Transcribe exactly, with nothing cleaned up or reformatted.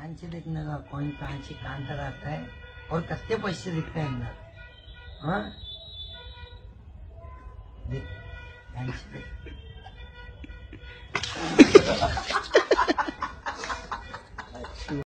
कांच देखने का कौन कांच कांत रहता है और कितने पैसे दिखते हैं अंदर। हाँ देख कांच देख